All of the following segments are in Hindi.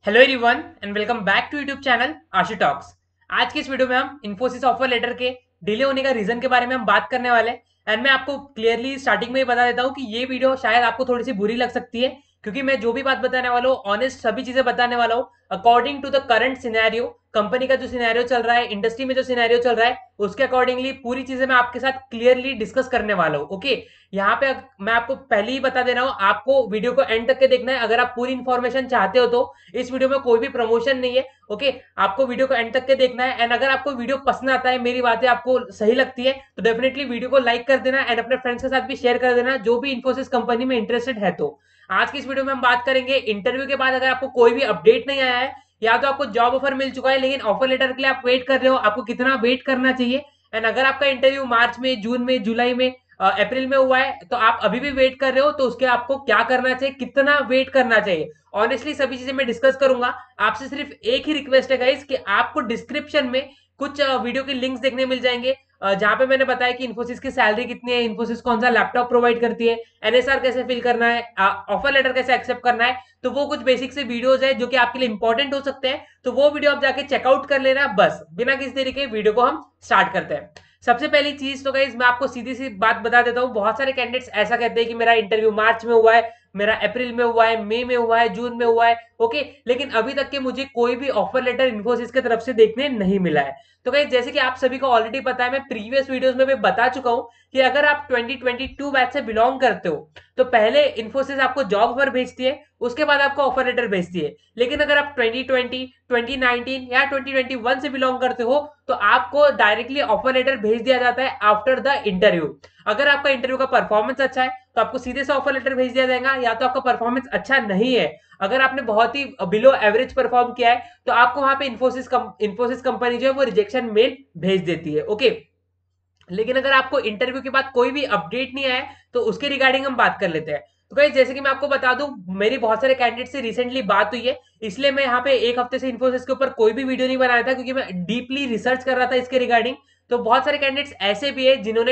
Hello everyone and welcome back to YouTube channel Ashu talks. आज की इस वीडियो में हम इन्फोसिस ऑफर लेटर के डिले होने का रीजन के बारे में हम बात करने वाले हैं। एंड मैं आपको क्लियरली स्टार्टिंग में ही बता देता हूँ कि ये वीडियो शायद आपको थोड़ी सी बुरी लग सकती है, क्योंकि मैं जो भी बात बताने वाला हूँ ऑनेस्ट सभी चीजें बताने वाला हूँ according to the current scenario. Company का जो सिनेरियो चल रहा है, इंडस्ट्री में जो सिनेरियो चल रहा है, उसके अकॉर्डिंगली पूरी चीजें मैं आपके साथ क्लियरली डिस्कस करने वाला हूँ। ओके, यहाँ पे मैं आपको पहले ही बता दे रहा हूँ, आपको वीडियो को एंड तक के देखना है अगर आप पूरी इन्फॉर्मेशन चाहते हो तो। इस वीडियो में कोई भी प्रमोशन नहीं है। ओके, आपको वीडियो को एंड तक के देखना है। एंड अगर आपको वीडियो पसंद आता है, मेरी बातें आपको सही लगती है, तो डेफिनेटली वीडियो को लाइक कर देना एंड अपने फ्रेंड्स के साथ भी शेयर कर देना जो भी इन्फोसिस कंपनी में इंटरेस्टेड है। तो आज की इस वीडियो में हम बात करेंगे इंटरव्यू के बाद अगर आपको कोई भी अपडेट नहीं आया है, या तो आपको जॉब ऑफर मिल चुका है लेकिन ऑफर लेटर के लिए आप वेट कर रहे हो, आपको कितना वेट करना चाहिए। एंड अगर आपका इंटरव्यू मार्च में, जून में, जुलाई में, अप्रैल में हुआ है तो आप अभी भी वेट कर रहे हो, तो उसके आपको क्या करना चाहिए, कितना वेट करना चाहिए, ऑनेस्टली सभी चीजें मैं डिस्कस करूंगा। आपसे सिर्फ एक ही रिक्वेस्ट है गाइस कि आपको डिस्क्रिप्शन में कुछ वीडियो के लिंक्स देखने मिल जाएंगे, जहां पे मैंने बताया कि इन्फोसिस की सैलरी कितनी है, इन्फोसिस कौन सा लैपटॉप प्रोवाइड करती है, एनएसआर कैसे फिल करना है, ऑफर लेटर कैसे एक्सेप्ट करना है। तो वो कुछ बेसिक से वीडियोज है जो कि आपके लिए इंपॉर्टेंट हो सकते हैं, तो वो वीडियो आप जाके चेकआउट कर लेना। बस बिना किसी तरीके वीडियो को हम स्टार्ट करते हैं। सबसे पहली चीज तो गाइस मैं आपको सीधी सी बात बता देता हूँ, बहुत सारे कैंडिडेट्स ऐसा कहते हैं कि मेरा इंटरव्यू मार्च में हुआ है, मेरा अप्रैल में हुआ है, मई में हुआ है, जून में हुआ है। ओके, लेकिन अभी तक के मुझे कोई भी ऑफर लेटर इन्फोसिस की तरफ से देखने नहीं मिला है। तो गाइस जैसे कि आप सभी को ऑलरेडी पता है, मैं प्रीवियस वीडियोस में भी बता चुका हूं कि अगर आप 2022 बैच से बिलोंग करते हो तो पहले इन्फोसिस आपको जॉब ऑफर भेजती है, उसके बाद आपको ऑफर लेटर भेजती है। लेकिन अगर आप 2020, 2019 या 2021 से बिलोंग करते हो तो आपको डायरेक्टली ऑफर लेटर भेज दिया जाता है आफ्टर द इंटरव्यू। अगर आपका इंटरव्यू का परफॉर्मेंस अच्छा है तो आपको सीधे से ऑफर लेटर भेज दिया जाएगा, या तो आपका परफॉर्मेंस अच्छा नहीं है, अगर आपने बहुत ही बिलो एवरेज परफॉर्म किया है, तो आपको वहां पे इन्फोसिस कंपनी जो है वो रिजेक्शन मेल भेज देती है। ओके, लेकिन अगर आपको इंटरव्यू के बाद कोई भी अपडेट नहीं आया तो उसके रिगार्डिंग हम बात कर लेते हैं। तो गाइस जैसे कि मैं आपको बता दूं, मेरी बहुत सारे कैंडिडेट से रिसेंटली बात हुई है, इसलिए मैं यहाँ पे एक हफ्ते से इन्फोसिस के ऊपर कोई भी वीडियो नहीं बनाया था, क्योंकि मैं डीपली रिसर्च कर रहा था इसके रिगार्डिंग। तो बहुत सारे कैंडिडेट्स ऐसे भी है जिन्होंने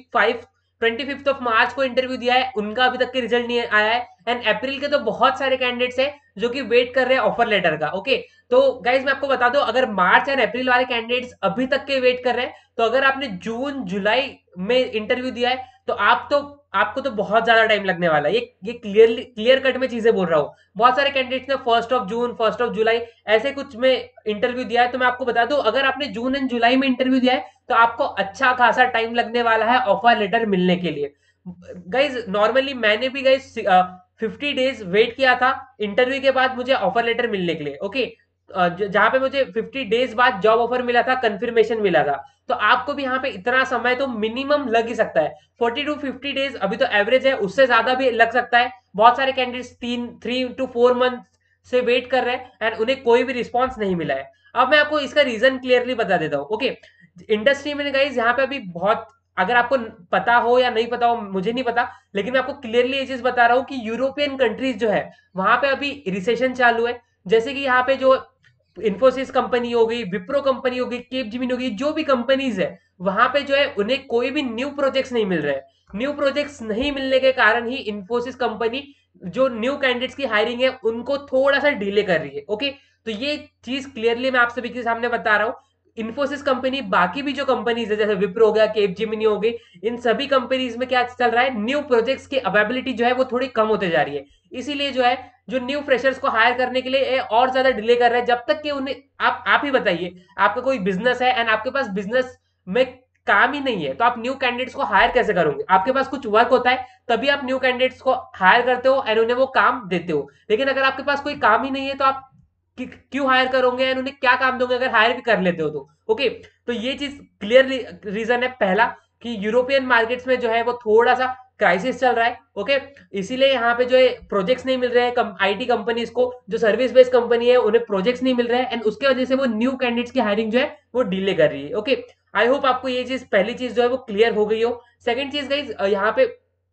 25 ऑफ मार्च को इंटरव्यू दिया है, उनका अभी तक के रिजल्ट नहीं आया है। एंड अप्रैल के तो बहुत सारे कैंडिडेट्स है जो कि वेट कर रहे हैं ऑफर लेटर का। ओके, तो गाइज मैं आपको बता दूं, अगर मार्च एंड अप्रैल वाले कैंडिडेट्स अभी तक के वेट कर रहे हैं, तो अगर आपने जून जुलाई में इंटरव्यू दिया है तो आपको तो बहुत ज्यादा टाइम लगने वाला है। ये क्लियर कट में चीजें बोल रहा हूँ। बहुत सारे कैंडिडेट्स ने 1 जून, 1 जुलाई ऐसे कुछ में इंटरव्यू दिया है। तो मैं आपको बता दूं, अगर आपने जून एंड जुलाई में इंटरव्यू दिया है तो आपको अच्छा खासा टाइम लगने वाला है ऑफर लेटर मिलने के लिए। गाइज नॉर्मली मैंने भी गाइज 50 डेज वेट किया था इंटरव्यू के बाद मुझे ऑफर लेटर मिलने के लिए। ओके, जहां पे मुझे 50 डेज बाद जॉब ऑफर मिला था, कंफर्मेशन मिला था। तो आपको भी यहाँ पे इतना समय तो मिनिमम लग ही सकता है, 40 to 50 डेज अभी तो एवरेज है, उससे ज्यादा भी लग सकता है। बहुत सारे कैंडिडेट्स 3 to 4 मंथ से वेट कर रहे हैं एंड उन्हें कोई भी रिस्पॉन्स नहीं मिला है। अब मैं आपको इसका रीजन क्लियरली बता देता हूँ। ओके, इंडस्ट्री में गाइज यहाँ पे अभी बहुत, अगर आपको पता हो या नहीं पता हो मुझे नहीं पता, लेकिन मैं आपको क्लियरली ये चीज बता रहा हूँ कि यूरोपियन कंट्रीज जो है वहां पे अभी रिसेशन चालू है। जैसे कि यहाँ पे जो इन्फोसिस कंपनी हो गई, विप्रो कंपनी हो गई, केपजेमिनी हो गई, जो भी कंपनीज है वहां पे जो है उन्हें कोई भी न्यू प्रोजेक्ट्स नहीं मिल रहे हैं। न्यू प्रोजेक्ट्स नहीं मिलने के कारण ही इन्फोसिस कंपनी जो न्यू कैंडिडेट्स की हायरिंग है उनको थोड़ा सा डिले कर रही है। ओके, तो ये चीज क्लियरली मैं आप सभी के सामने बता रहा हूँ। इन्फोसिस कंपनी बाकी भी जो कंपनीज है जैसे विप्रो हो गया, केपजेमिनी हो गई, इन सभी कंपनीज में क्या चल रहा है, न्यू प्रोजेक्ट्स की अवेबिलिटी जो है वो थोड़ी कम होते जा रही है। इसीलिए जो है जो न्यू फ्रेशर्स को हायर करने के लिए ये और ज्यादा डिले कर रहे हैं, जब तक कि उन्हें आप ही बताइए, आपका कोई बिजनेस है एंड आपके पास बिजनेस में काम ही नहीं है तो आप न्यू कैंडिडेट्स को हायर कैसे करोगे। आपके पास कुछ वर्क होता है तभी आप न्यू कैंडिडेट्स को हायर करते हो एंड उन्हें वो काम देते हो। लेकिन अगर आपके पास कोई काम ही नहीं है तो आप क्यों हायर करोगे एंड उन्हें क्या काम दोगे अगर हायर भी कर लेते हो तो। ओके, तो ये चीज क्लियर रीजन है पहला, कि यूरोपियन मार्केट्स में जो है वो थोड़ा सा क्राइसिस चल रहा है। ओके, इसीलिए यहाँ पे जो है प्रोजेक्ट्स नहीं मिल रहे हैं आईटी कंपनीज को, जो सर्विस बेस्ड कंपनी है उन्हें प्रोजेक्ट्स नहीं मिल रहे हैं एंड उसके वजह से वो न्यू कैंडिडेट्स की हायरिंग जो है वो डिले कर रही है। ओके, आई होप आपको ये चीज, पहली चीज जो है वो क्लियर हो गई हो। सेकंड चीज गाइस, यहाँ पे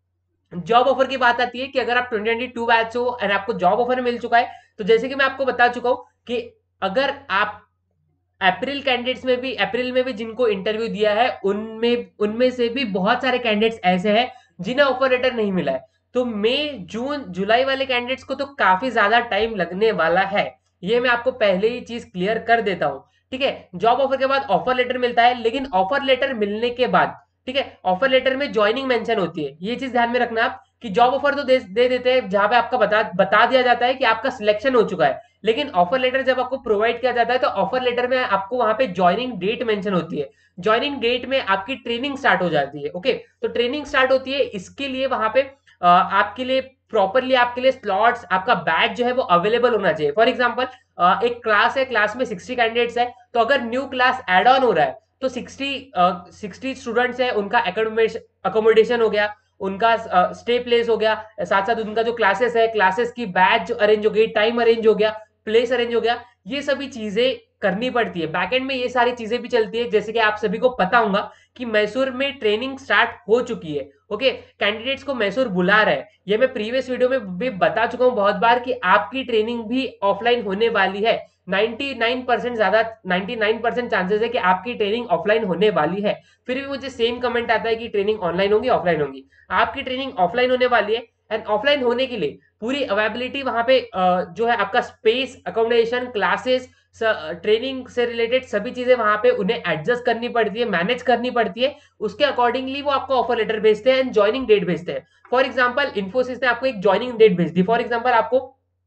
जॉब ऑफर की बात आती है कि अगर आप 2022 बैच हो एंड आपको जॉब ऑफर मिल चुका है, तो जैसे कि मैं आपको बता चुका हूं कि अगर आप अप्रैल में भी जिनको इंटरव्यू दिया है उनमें उनमें से भी बहुत सारे कैंडिडेट्स ऐसे हैं जिन्हें ऑफर लेटर नहीं मिला है। तो मई, जून, जुलाई वाले कैंडिडेट्स को तो काफी ज्यादा टाइम लगने वाला है। ये मैं आपको पहले ही चीज क्लियर कर देता हूँ। ठीक है, जॉब ऑफर के बाद ऑफर लेटर मिलता है, लेकिन ऑफर लेटर मिलने के बाद, ठीक है, ऑफर लेटर में ज्वाइनिंग मेंशन होती है। ये चीज ध्यान में रखना आप कि जॉब ऑफर तो दे देते हैं जहां पे आपका बता दिया जाता है कि आपका सिलेक्शन हो चुका है, लेकिन ऑफर लेटर जब आपको प्रोवाइड किया जाता है तो ऑफर लेटर में आपको वहां पे ज्वाइनिंग डेट मेंशन होती है। ज्वाइनिंग डेट में आपकी ट्रेनिंग स्टार्ट हो जाती है। ओके, तो ट्रेनिंग स्टार्ट होती है, इसके लिए वहां पे आपके लिए प्रॉपरली आपके लिए स्लॉट्स, आपका बैच जो है वो अवेलेबल होना चाहिए। फॉर एग्जाम्पल, एक क्लास है, क्लास में 60 कैंडिडेट्स है, तो अगर न्यू क्लास एड ऑन हो रहा है तो 60 स्टूडेंट्स है, उनका अकोमोडेशन हो गया, उनका स्टे प्लेस हो गया, साथ साथ उनका जो क्लासेस है, क्लासेस की बैच जो अरेंज हो गई, टाइम अरेंज हो गया, प्लेस अरेंज हो गया, ये सभी चीजें करनी पड़ती है। बैकएंड में ये सारी चीजें भी चलती है, जैसे कि आप सभी को पता होगा कि मैसूर में ट्रेनिंग स्टार्ट हो चुकी है। ओके, कैंडिडेट्स को मैसूर बुला रहा है, ये मैं प्रीवियस वीडियो में भी बता चुका हूं बहुत बार कि आपकी ट्रेनिंग भी ऑफलाइन होने वाली है। 99% ज्यादा 99% चांसेस है कि आपकी ट्रेनिंग ऑफलाइन होने वाली है। फिर भी मुझे सेम कमेंट आता है कि ट्रेनिंग ऑनलाइन होगी, ऑफलाइन होगी। आपकी ट्रेनिंग ऑफलाइन होने वाली है, एंड ऑफलाइन होने के लिए पूरी अवेबिलिटी वहां पे जो है आपका स्पेस, अकोमोडेशन, क्लासेस, ट्रेनिंग से रिलेटेड सभी चीजें वहां पे उन्हें एडजस्ट करनी पड़ती है, मैनेज करनी पड़ती है। उसके अकॉर्डिंगली वो आपको ऑफर लेटर भेजते हैं एंड ज्वाइनिंग डेट भेजते हैं। फॉर एग्जाम्पल, इन्फोसिस ने आपको एक ज्वाइनिंग डेट भेज दी, फॉर एग्जाम्पल आपको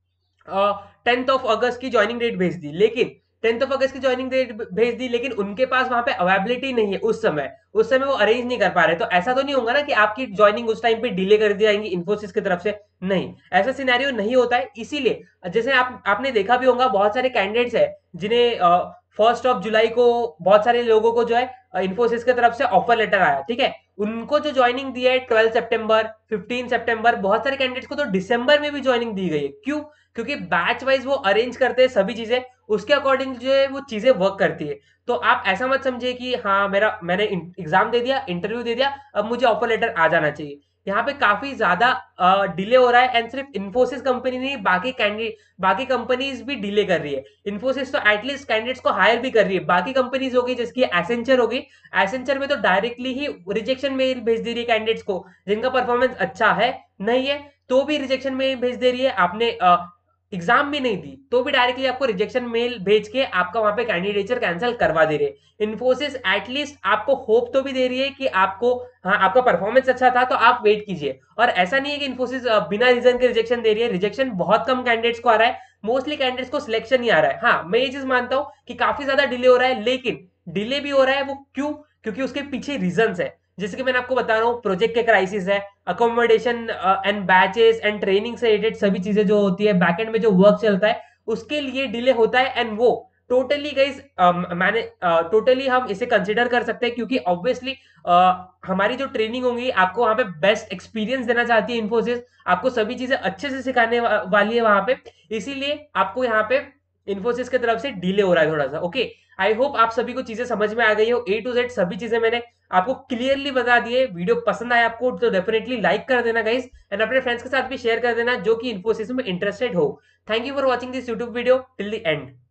10 अगस्त की ज्वाइनिंग डेट भेज दी, लेकिन 10 अगस्त की ज्वाइनिंग डेट भेज दी, लेकिन उनके पास वहां पे अवेबिलिटी नहीं है उस समय वो अरेंज नहीं कर पा रहे, तो ऐसा तो नहीं होगा ना कि आपकी ज्वाइनिंग उस टाइम पे डिले कर दी जाएंगी इन्फोसिस की तरफ से। नहीं, ऐसा सिनेरियो नहीं होता है। इसीलिए जैसे आपने देखा भी होगा, बहुत सारे कैंडिडेट्स है जिन्हें 1 जुलाई को बहुत सारे लोगों को जो है इन्फोसिस की तरफ से ऑफर लेटर आया। ठीक है, उनको जो ज्वाइनिंग दी है 12 सितंबर, 15 सितंबर, बहुत सारे कैंडिडेट्स को तो दिसंबर में भी ज्वाइनिंग दी गई है। क्यों? क्योंकि बैच वाइज वो अरेंज करते हैं सभी चीजें, उसके अकॉर्डिंग जो है वो चीजें वर्क करती है। तो आप ऐसा मत समझिए कि हाँ मैंने एग्जाम दे दिया, इंटरव्यू दे दिया, अब मुझे ऑफर लेटर आ जाना चाहिए। यहाँ पे काफी ज्यादा डिले हो रहा है, एंड सिर्फ इन्फोसिस कंपनी नहीं, बाकी कंपनीज भी डिले कर रही है। इन्फोसिस तो एटलीस्ट कैंडिडेट्स को हायर भी कर रही है, बाकी कंपनीज होगी जैसे एसेंचर होगी, एसेंचर में तो डायरेक्टली ही रिजेक्शन मेल भेज दे रही है कैंडिडेट्स को, जिनका परफॉर्मेंस अच्छा है नहीं है तो भी रिजेक्शन मेल भेज दे रही है। आपने एग्जाम भी नहीं दी तो भी डायरेक्टली आपको रिजेक्शन मेल भेज के आपका वहां पे कैंडिडेचर कैंसिल करवा दे रहे हैं। इन्फोसिस एटलीस्ट आपको होप तो भी दे रही है कि आपको, हाँ आपका परफॉर्मेंस अच्छा था तो आप वेट कीजिए। और ऐसा नहीं है कि इन्फोसिस बिना रीजन के रिजेक्शन दे रही है, रिजेक्शन बहुत कम कैंडिडेट्स को आ रहा है, मोस्टली कैंडिडेट्स को सिलेक्शन ही आ रहा है। हाँ, मैं ये चीज मानता हूँ कि काफी ज्यादा डिले हो रहा है, लेकिन डिले भी हो रहा है वो क्यों? क्योंकि उसके पीछे रीजन है, जैसे कि मैंने आपको बता रहा हूँ, प्रोजेक्ट के क्राइसिस है, accommodation and batches and training से रिलेटेड सभी चीजें जो होती है, बैकएंड में जो वर्क चलता है उसके लिए डिले होता है। एंड वो टोटली गाइस मैंने टोटली हम इसे कंसिडर कर सकते हैं, क्योंकि ऑब्वियसली हमारी जो ट्रेनिंग होगी आपको वहां पे बेस्ट एक्सपीरियंस देना चाहती है इन्फोसिस, आपको सभी चीजें अच्छे से सिखाने वाली है वहां पे, इसीलिए आपको यहाँ पे इन्फोसिस की तरफ से डिले हो रहा है थोड़ा सा। ओके, आई होप आप सभी को चीजें समझ में आ गई हो, ए टू जेड सभी चीजें मैंने आपको क्लियरली बता दिए। वीडियो पसंद आया आपको तो डेफिनेटली लाइक कर देना गाइस, एंड अपने फ्रेंड्स के साथ भी शेयर कर देना जो कि इन्फोसिस में इंटरेस्टेड हो। Thank you for watching this YouTube video till the and.